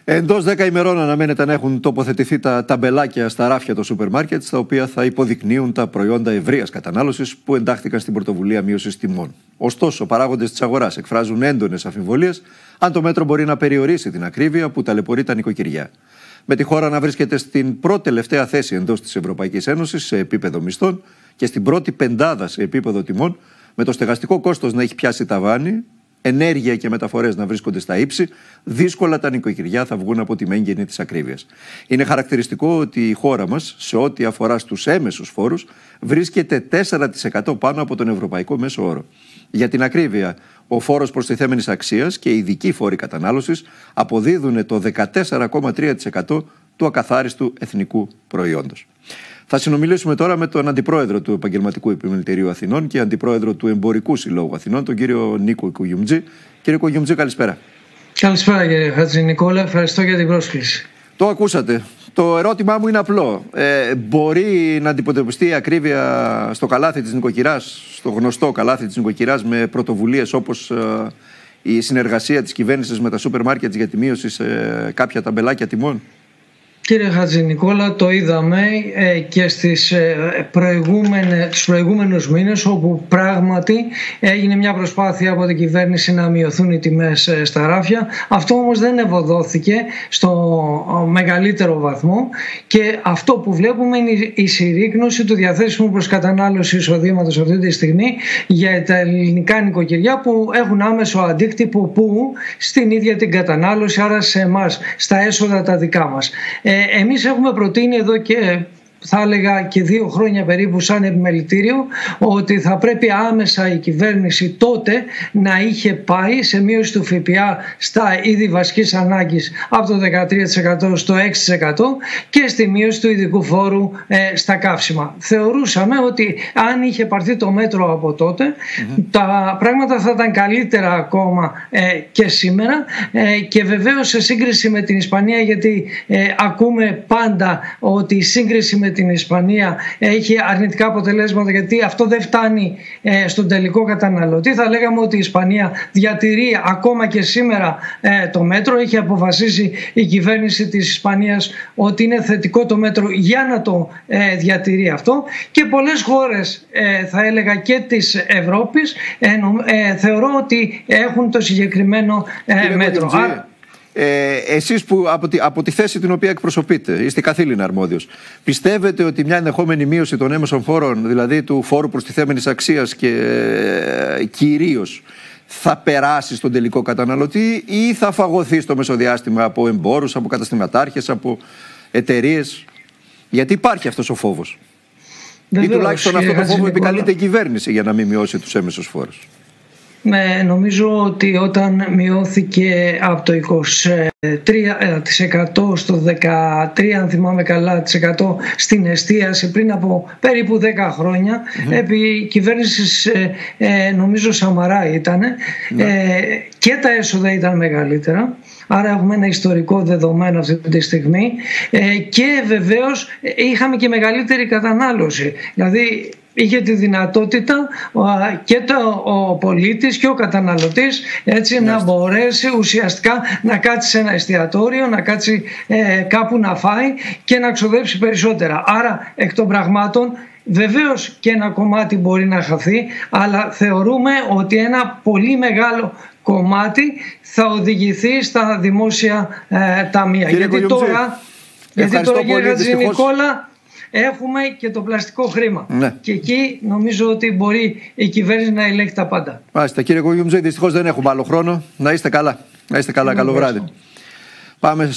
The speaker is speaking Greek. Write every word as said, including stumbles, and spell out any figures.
Εντός δέκα ημερών αναμένεται να έχουν τοποθετηθεί τα ταμπελάκια στα ράφια των σούπερ μάρκετ, τα οποία θα υποδεικνύουν τα προϊόντα ευρείας κατανάλωσης που εντάχθηκαν στην πρωτοβουλία μείωσης τιμών. Ωστόσο, παράγοντες της αγοράς εκφράζουν έντονες αμφιβολίες αν το μέτρο μπορεί να περιορίσει την ακρίβεια που ταλαιπωρεί τα νοικοκυριά. Με τη χώρα να βρίσκεται στην πρώτη τελευταία θέση εντός της Ευρωπαϊκής Ένωσης σε επίπεδο μισθών και στην πρώτη πεντάδα σε επίπεδο τιμών, με το στεγαστικό κόστος να έχει πιάσει ταβάνι, ενέργεια και μεταφορές να βρίσκονται στα ύψη, δύσκολα τα νοικοκυριά θα βγουν από τη μέγενη της ακρίβειας. Είναι χαρακτηριστικό ότι η χώρα μας, σε ό,τι αφορά στους έμεσους φόρους, βρίσκεται τέσσερα τοις εκατό πάνω από τον ευρωπαϊκό μέσο όρο. Για την ακρίβεια, ο φόρος προστιθέμενης αξίας και οι ειδικοί φόροι κατανάλωσης αποδίδουν το δεκατέσσερα κόμμα τρία τοις εκατό του ακαθάριστου εθνικού προϊόντος. Θα συνομιλήσουμε τώρα με τον Αντιπρόεδρο του Επαγγελματικού Επιμελητηρίου Αθηνών και Αντιπρόεδρο του Εμπορικού Συλλόγου Αθηνών, τον κύριο Νίκο Οικογιουμτζή. Κύριε Οικογιουμτζή, καλησπέρα. Καλησπέρα, κύριε Χατζηνικόλα. Ευχαριστώ για την πρόσκληση. Το ακούσατε. Το ερώτημά μου είναι απλό. Ε, μπορεί να αντιμετωπιστεί η ακρίβεια στο καλάθι της νοικοκυράς, στο γνωστό καλάθι της νοικοκυράς, με πρωτοβουλίες όπως ε, η συνεργασία της κυβέρνησης με τα σούπερ μάρκετ για τη μείωση σε κάποια ταμπελάκια τιμών? Κύριε Χατζηνικόλα, το είδαμε ε, και στις ε, προηγούμενες, τους προηγούμενους μήνες, όπου πράγματι έγινε μια προσπάθεια από την κυβέρνηση να μειωθούν οι τιμές ε, στα ράφια. Αυτό όμως δεν ευωδόθηκε στο μεγαλύτερο βαθμό και αυτό που βλέπουμε είναι η συρρίκνωση του διαθέσιμου προς κατανάλωση εισοδήματος αυτή τη στιγμή για τα ελληνικά νοικοκυριά, που έχουν άμεσο αντίκτυπο που στην ίδια την κατανάλωση, άρα σε εμάς, στα έσοδα τα δικά μας. Ε, εμείς έχουμε προτείνει εδώ και θα έλεγα και δύο χρόνια περίπου σαν επιμελητήριο ότι θα πρέπει άμεσα η κυβέρνηση τότε να είχε πάει σε μείωση του ΦΠΑ στα είδη βασικής ανάγκης από το δεκατρία τοις εκατό στο έξι τοις εκατό και στη μείωση του ειδικού φόρου ε, στα καύσιμα. Θεωρούσαμε ότι αν είχε πάρθει το μέτρο από τότε, mm-hmm. τα πράγματα θα ήταν καλύτερα ακόμα ε, και σήμερα ε, και βεβαίως σε σύγκριση με την Ισπανία, γιατί ε, ακούμε πάντα ότι η σύγκριση με την Ισπανία έχει αρνητικά αποτελέσματα, γιατί αυτό δεν φτάνει ε, στον τελικό καταναλωτή. Θα λέγαμε ότι η Ισπανία διατηρεί ακόμα και σήμερα ε, το μέτρο. Έχει αποφασίσει η κυβέρνηση της Ισπανίας ότι είναι θετικό το μέτρο για να το ε, διατηρεί αυτό, και πολλές χώρες ε, θα έλεγα και της Ευρώπης ε, ε, θεωρώ ότι έχουν το συγκεκριμένο ε, μέτρο. Ε, εσείς που από τη, από τη θέση την οποία εκπροσωπείτε, είστε καθήλυνα αρμόδιος, πιστεύετε ότι μια ενδεχόμενη μείωση των έμεσων φόρων, δηλαδή του φόρου προστιθέμενης αξίας και ε, κυρίως, θα περάσει στον τελικό καταναλωτή ή θα φαγωθεί στο μεσοδιάστημα από εμπόρους, από καταστηματάρχες, από εταιρείες? Γιατί υπάρχει αυτός ο φόβος. Βεβαίως, ή τουλάχιστον αυτό το φόβο επικαλείται η κυβέρνηση για να μην μειώσει τους έμεσους φόρους. Ναι, νομίζω ότι όταν μειώθηκε από το είκοσι τρία τοις εκατό στο δεκατρία τοις εκατό, αν θυμάμαι καλά, στην εστίαση πριν από περίπου δέκα χρόνια, mm-hmm. επί κυβέρνησης ε, νομίζω Σαμαρά ήταν, mm-hmm. ε, και τα έσοδα ήταν μεγαλύτερα. Άρα έχουμε ένα ιστορικό δεδομένο αυτή τη στιγμή ε, και βεβαίως είχαμε και μεγαλύτερη κατανάλωση. Δηλαδή είχε τη δυνατότητα και το, ο πολίτης και ο καταναλωτής έτσι, yes. να μπορέσει ουσιαστικά να κάτσει σε ένα εστιατόριο, να κάτσει ε, κάπου να φάει και να ξοδέψει περισσότερα. Άρα εκ των πραγμάτων βεβαίως και ένα κομμάτι μπορεί να χαθεί, αλλά θεωρούμε ότι ένα πολύ μεγάλο κομμάτι θα οδηγηθεί στα δημόσια ε, ταμεία. Κύριε γιατί τώρα, γιατί τώρα κύριε Χατζηνικόλα, έχουμε και το πλαστικό χρήμα. Ναι. Και εκεί νομίζω ότι μπορεί η κυβέρνηση να ελέγχει τα πάντα. Μάλιστα, κύριε Οικογιουμτζή, δυστυχώς δεν έχουμε άλλο χρόνο. Να είστε καλά. Να είστε καλά. Καλό βράδυ. Πάμε